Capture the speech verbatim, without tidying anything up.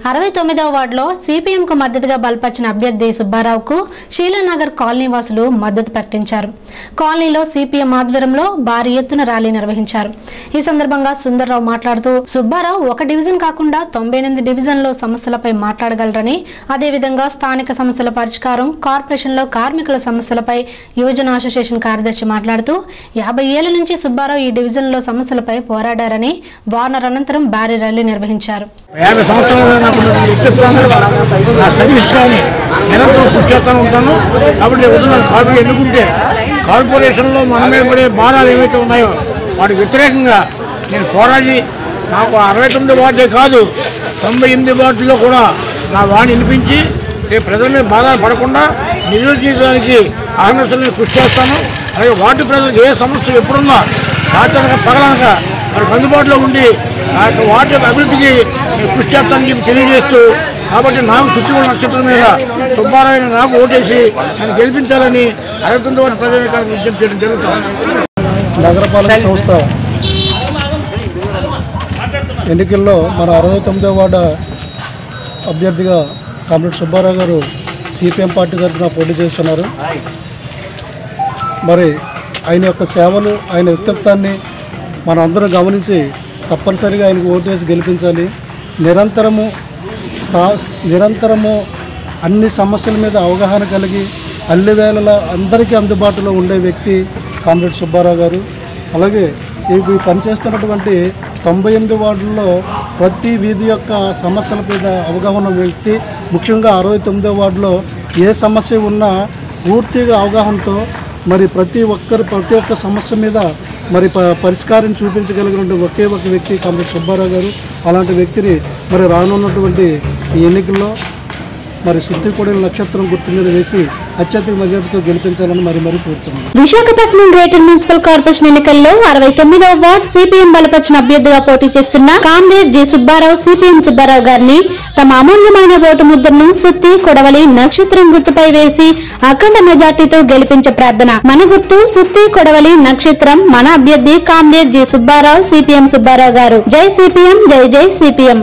అరవై తొమ్మిదవ వార్డులో సిపిఎంకు మద్దతుగా బలపరిచిన అభ్యర్థి సుబ్బారావుకు శీలానగర్ కాలనీ వాసులు మద్దతు ప్రకటించారు. కాలనీలో సిపిఎం ఆధ్వర్యంలో భారీ ఎత్తున ర్యాలీ నిర్వహించారు. ఈ సందర్భంగా సుందర్రావు మాట్లాడుతూ సుబ్బారావు ఒక డివిజన్ కాకుండా తొంభై ఎనిమిది డివిజన్లో సమస్యలపై మాట్లాడగలరని, అదేవిధంగా స్థానిక సమస్యల పరిష్కారం, కార్పొరేషన్లో కార్మికుల సమస్యలపై యువజన అసోసియేషన్ కార్యదర్శి మాట్లాడుతూ యాభై ఏళ్ల నుంచి సుబ్బారావు ఈ డివిజన్లో సమస్యలపై పోరాడారని వార్నర్ అనంతరం భారీ ర్యాలీ నిర్వహించారు. యాభై సంవత్సరాలు నాకు నా సర్వీస్ కానీ నిరంతరం కృషి చేస్తూనే ఉంటాను. కాబట్టి కార్పొరేషన్ ఎన్నుకుంటే కార్పొరేషన్లో మన మీద పడే భారాలు ఏవైతే ఉన్నాయో వాటికి వ్యతిరేకంగా నేను పోరాడి నాకు అరవై తొమ్మిది వార్డే కాదు తొంభై ఎనిమిది వార్డుల్లో కూడా నా వాడిని వినిపించి రేపు ప్రజల మీద భారాలు పడకుండా నిధులు చేయడానికి ఆహ్వానించాలని కృషి చేస్తాను. అలాగే వార్డు ప్రజలకు ఏ సమస్య ఎప్పుడున్నా రాత్రనక పగలనక మనకు అందుబాటులో ఉండి ఆ యొక్క వార్డు యొక్క అభివృద్ధికి కృషి చేస్తానని చెప్పి తెలియజేస్తూ, కాబట్టి నాకు చుట్టూ నక్షత్రం మీద సుబ్బారావుని నాకు ఓటేసి నన్ను గెలిపించాలని అరవై తొమ్మిది వార్డు ప్రజానికానికి విజ్ఞప్తి చేయడం జరుగుతుంది. నగరపాలక సంస్థ ఎన్నికల్లో మన అరవై తొమ్మిదవ వార్డు అభ్యర్థిగా కామ్రేడ్ సుబ్బారావు గారు సిపిఎం పార్టీ తరఫున పోటీ చేస్తున్నారు. మరి ఆయన యొక్క సేవలు, ఆయన వ్యక్తిత్వాన్ని మనం అందరం గమనించి తప్పనిసరిగా ఆయనకు ఓటేసి గెలిపించాలి. నిరంతరము నిరంతరము అన్ని సమస్యల మీద అవగాహన కలిగి అన్ని వేళలా అందరికీ అందుబాటులో ఉండే వ్యక్తి కామ్రేడ్ సుబ్బారావు గారు. అలాగే ఈ పనిచేస్తున్నటువంటి తొంభై ఎనిమిది వార్డుల్లో ప్రతి వీధి యొక్క సమస్యల మీద అవగాహన వ్యక్తి. ముఖ్యంగా అరవై తొమ్మిదో వార్డులో ఏ సమస్య ఉన్నా పూర్తిగా అవగాహనతో మరి ప్రతి ఒక్కరు ప్రతి ఒక్క సమస్య మీద మరి ప పరిష్కారం చూపించగలిగినటువంటి ఒకే ఒక వ్యక్తి కామ్రేడ్ సుబ్బారావు గారు. అలాంటి వ్యక్తిని మరి రానున్నటువంటి ఈ ఎన్నికల్లో మరి సుత్తికొడిన నక్షత్రం గుర్తు మీద వేసి అత్యధిక మెజార్టీతో గెలిపించాలని మరి మరి కోరుతున్నాను. విశాఖపట్నం గ్రేటర్ మున్సిపల్ కార్పొరేషన్ ఎన్నికల్లో అరవై తొమ్మిదవ వార్డు సిపిఎం బలపరిచిన అభ్యర్థిగా పోటీ చేస్తున్న comrade G Subbarao CPM Subbarao గారిని తమ అమూల్యమైన ఓటు ముద్రను సుత్తి కొడవలి నక్షత్రం గుర్తుపై వేసి అఖండ మెజార్టీతో గెలిపించే ప్రార్థన. మన గుర్తు సుత్తి కొడవలి నక్షత్రం. మన అభ్యర్థి comrade G Subbarao CPM Subbarao గారు. జై సిపిఎం, జై జై సిపిఎం.